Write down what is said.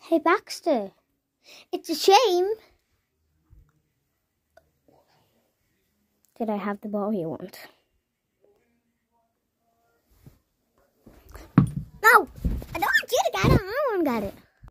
Hey, Baxter. It's a shame. Did I have the ball you want? No! I don't want you to get it. I want to get it.